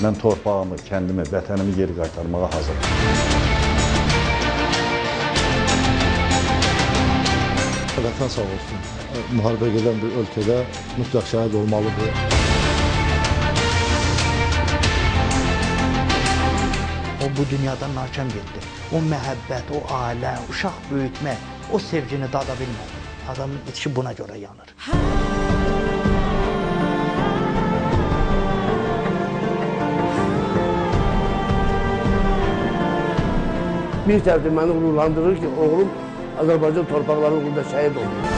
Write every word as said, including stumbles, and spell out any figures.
Mən torpağımı, kəndimi, vətənimi geri qaytarmağa hazırım. Vətən sağ olsun. Müharibə gedən bir ölkədə mütləq şəhid olmalıdır. O bu dünyadan narkəm getdi. O məhəbbət, o ailə, uşaq böyütmə, o sevgini dada bilmədi. Adamın içi buna görə yanır. Bir tərəfdə məni qürurlandırır ki, oğlum Azərbaycan torpaqları uğrunda şəhid oldu.